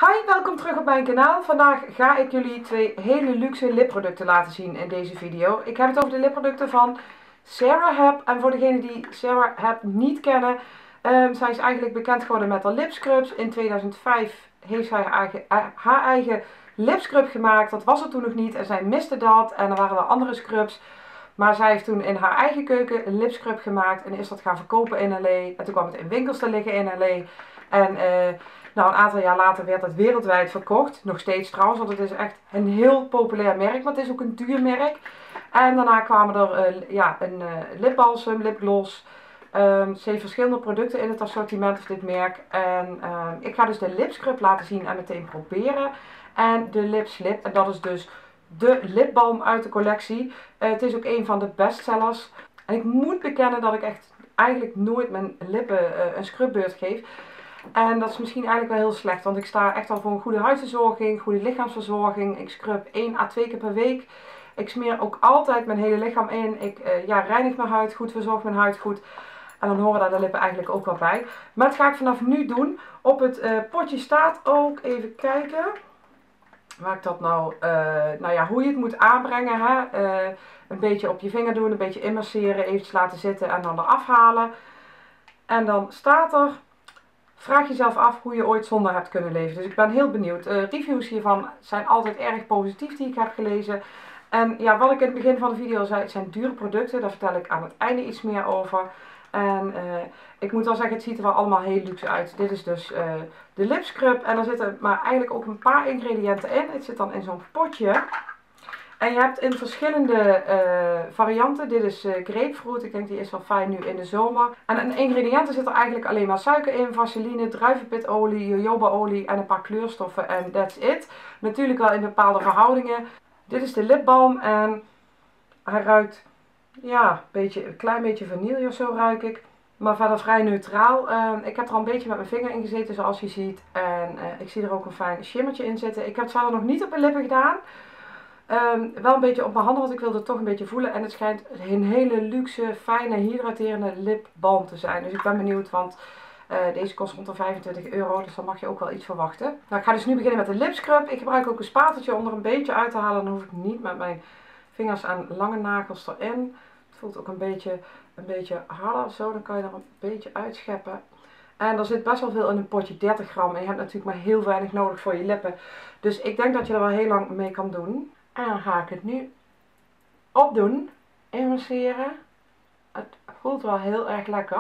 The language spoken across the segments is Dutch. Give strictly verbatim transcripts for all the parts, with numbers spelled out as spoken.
Hi, welkom terug op mijn kanaal. Vandaag ga ik jullie twee hele luxe lipproducten laten zien in deze video. Ik heb het over de lipproducten van Sarah Heb. En voor degenen die Sarah Heb niet kennen, um, zij is eigenlijk bekend geworden met haar lipscrubs. In tweeduizend vijf heeft zij haar eigen, haar eigen lipscrub gemaakt. Dat was er toen nog niet en zij miste dat. En er waren wel andere scrubs. Maar zij heeft toen in haar eigen keuken een lipscrub gemaakt en is dat gaan verkopen in L A. En toen kwam het in winkels te liggen in L A. En uh, nou, een aantal jaar later werd het wereldwijd verkocht. Nog steeds trouwens, want het is echt een heel populair merk. Maar het is ook een duur merk. En daarna kwamen er uh, ja, een uh, lipbalsem, lipgloss. Um, ze heeft verschillende producten in het assortiment van dit merk. En um, ik ga dus de lipscrub laten zien en meteen proberen. En de lipslip, en dat is dus de lipbalm uit de collectie. Uh, het is ook een van de bestsellers. En ik moet bekennen dat ik echt eigenlijk nooit mijn lippen uh, een scrubbeurt geef. En dat is misschien eigenlijk wel heel slecht, want ik sta echt al voor een goede huidverzorging, goede lichaamsverzorging. Ik scrub één à twee keer per week. Ik smeer ook altijd mijn hele lichaam in. Ik uh, ja, reinig mijn huid goed, verzorg mijn huid goed. En dan horen daar de lippen eigenlijk ook wel bij. Maar dat ga ik vanaf nu doen. Op het uh, potje staat ook, even kijken, waar ik dat nou, uh, nou ja, hoe je het moet aanbrengen. Hè? Uh, een beetje op je vinger doen, een beetje immerseren, eventjes laten zitten en dan eraf halen. En dan staat er: vraag jezelf af hoe je ooit zonder hebt kunnen leven. Dus ik ben heel benieuwd. Uh, reviews hiervan zijn altijd erg positief die ik heb gelezen. En ja, wat ik in het begin van de video zei, het zijn dure producten. Daar vertel ik aan het einde iets meer over. En uh, ik moet wel zeggen, het ziet er wel allemaal heel luxe uit. Dit is dus uh, de lipscrub. En er zitten maar eigenlijk ook een paar ingrediënten in. Het zit dan in zo'n potje. En je hebt in verschillende uh, varianten. Dit is uh, grapefruit. Ik denk die is wel fijn nu in de zomer. En in de ingrediënten zit er eigenlijk alleen maar suiker in, vaseline, druivenpitolie, jojobaolie en een paar kleurstoffen. En that's it. Natuurlijk wel in bepaalde verhoudingen. Dit is de lipbalm en hij ruikt, ja, een, beetje, een klein beetje vanille of zo ruik ik. Maar verder vrij neutraal. Uh, ik heb er al een beetje met mijn vinger in gezeten zoals je ziet. En uh, ik zie er ook een fijn shimmertje in zitten. Ik heb het verder nog niet op mijn lippen gedaan. Um, wel een beetje op mijn handen, want ik wilde het toch een beetje voelen. En het schijnt een hele luxe, fijne, hydraterende lipbalm te zijn. Dus ik ben benieuwd, want uh, deze kost rond de vijfentwintig euro. Dus dan mag je ook wel iets verwachten. Nou, ik ga dus nu beginnen met de lipscrub. Ik gebruik ook een spateltje om er een beetje uit te halen. Dan hoef ik niet met mijn vingers en lange nagels erin. Het voelt ook een beetje, een beetje harder zo. Dan kan je er een beetje uitscheppen. En er zit best wel veel in een potje, dertig gram. En je hebt natuurlijk maar heel weinig nodig voor je lippen. Dus ik denk dat je er wel heel lang mee kan doen. En dan ga ik het nu opdoen, immerseren. Het voelt wel heel erg lekker.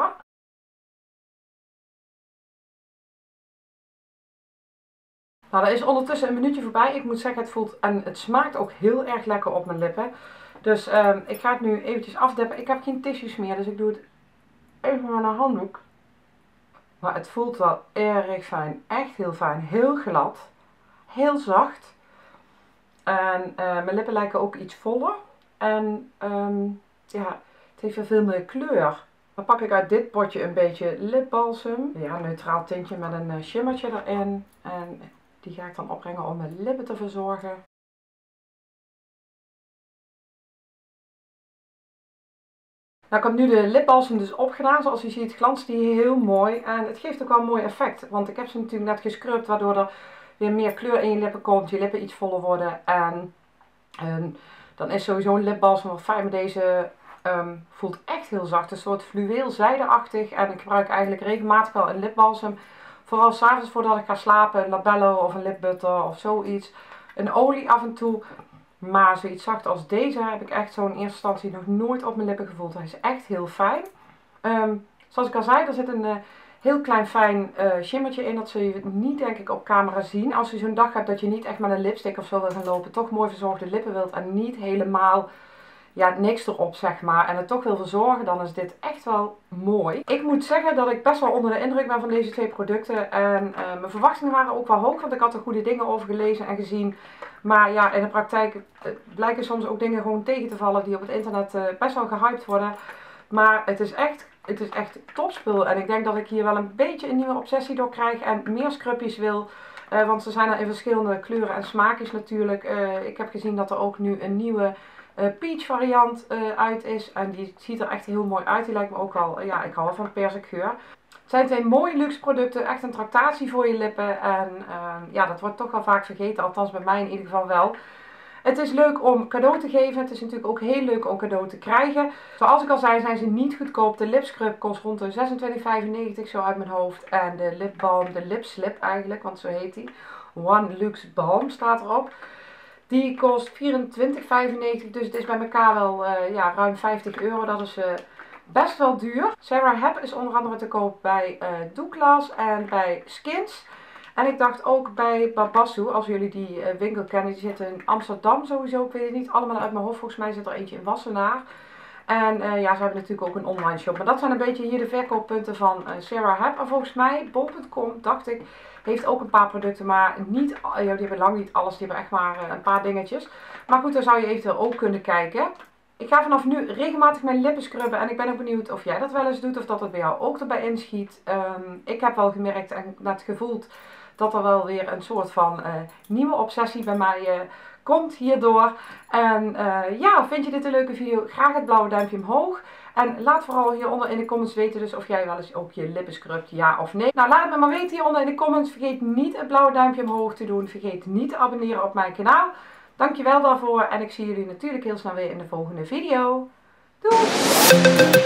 Nou, dat is ondertussen een minuutje voorbij. Ik moet zeggen, het voelt en het smaakt ook heel erg lekker op mijn lippen. Dus um, ik ga het nu eventjes afdeppen. Ik heb geen tissues meer, dus ik doe het even met een handdoek. Maar het voelt wel erg fijn. Echt heel fijn. Heel glad. Heel zacht. En uh, mijn lippen lijken ook iets voller. En um, ja, het heeft weer veel meer kleur. Dan pak ik uit dit potje een beetje lipbalsem. Ja, een neutraal tintje met een uh, shimmertje erin. En die ga ik dan opbrengen om mijn lippen te verzorgen. Nou, ik heb nu de lipbalsem dus opgedaan. Zoals je ziet glanst die heel mooi. En het geeft ook wel een mooi effect. Want ik heb ze natuurlijk net gescrubt, waardoor er weer meer kleur in je lippen komt, je lippen iets voller worden. En um, dan is sowieso een lipbalsem wel fijn. Maar deze um, voelt echt heel zacht, een soort fluweel zijdeachtig. En ik gebruik eigenlijk regelmatig wel een lipbalsem. Vooral s'avonds voordat ik ga slapen, een labello of een lipbutter of zoiets. Een olie af en toe. Maar zoiets zacht als deze heb ik echt zo in eerste instantie nog nooit op mijn lippen gevoeld. Hij is echt heel fijn. Um, zoals ik al zei, er zit een uh, heel klein fijn uh, shimmertje in. Dat zul je niet denk ik op camera zien. Als je zo'n dag hebt dat je niet echt met een lipstick of zo wil gaan lopen. Toch mooi verzorgde lippen wilt en niet helemaal, ja, niks erop zeg maar. En het toch wil verzorgen, dan is dit echt wel mooi. Ik moet zeggen dat ik best wel onder de indruk ben van deze twee producten. En uh, mijn verwachtingen waren ook wel hoog. Want ik had er goede dingen over gelezen en gezien. Maar ja, in de praktijk uh, blijken soms ook dingen gewoon tegen te vallen die op het internet uh, best wel gehyped worden. Maar het is echt... Het is echt topspul en ik denk dat ik hier wel een beetje een nieuwe obsessie door krijg en meer scrubjes wil. Uh, want ze zijn er in verschillende kleuren en smaakjes natuurlijk. Uh, ik heb gezien dat er ook nu een nieuwe uh, peach variant uh, uit is. En die ziet er echt heel mooi uit. Die lijkt me ook wel, uh, ja, ik hou wel van perzikgeur. Het zijn twee mooie luxe producten, echt een tractatie voor je lippen. En uh, ja, dat wordt toch wel vaak vergeten, althans bij mij in ieder geval wel. Het is leuk om cadeau te geven. Het is natuurlijk ook heel leuk om cadeau te krijgen. Zoals ik al zei, zijn ze niet goedkoop. De lipscrub kost rond de zesentwintig vijfennegentig, zo uit mijn hoofd. En de lipbalm, de lipslip eigenlijk, want zo heet die. One Luxe Balm staat erop. Die kost vierentwintig vijfennegentig, dus het is bij elkaar wel uh, ja, ruim vijftig euro. Dat is uh, best wel duur. Sarah Heb is onder andere te koop bij uh, Douglas en bij Skins. En ik dacht ook bij Babassu, als jullie die uh, winkel kennen, die zit in Amsterdam sowieso, ik weet het niet allemaal uit mijn hoofd, volgens mij zit er eentje in Wassenaar. En uh, ja, ze hebben natuurlijk ook een online shop, maar dat zijn een beetje hier de verkooppunten van uh, Sarah Heb. En volgens mij, bol punt com, dacht ik, heeft ook een paar producten, maar niet, uh, die hebben lang niet alles, die hebben echt maar uh, een paar dingetjes. Maar goed, daar zou je eventueel ook kunnen kijken. Ik ga vanaf nu regelmatig mijn lippen scrubben en ik ben ook benieuwd of jij dat wel eens doet of dat het bij jou ook erbij inschiet. Um, ik heb wel gemerkt en net gevoeld dat er wel weer een soort van uh, nieuwe obsessie bij mij uh, komt hierdoor. En uh, ja, vind je dit een leuke video? Graag het blauwe duimpje omhoog. En laat vooral hieronder in de comments weten dus of jij wel eens ook je lippen scrubt, ja of nee. Nou, laat het me maar weten hieronder in de comments. Vergeet niet het blauwe duimpje omhoog te doen. Vergeet niet te abonneren op mijn kanaal. Dankjewel daarvoor en ik zie jullie natuurlijk heel snel weer in de volgende video. Doei!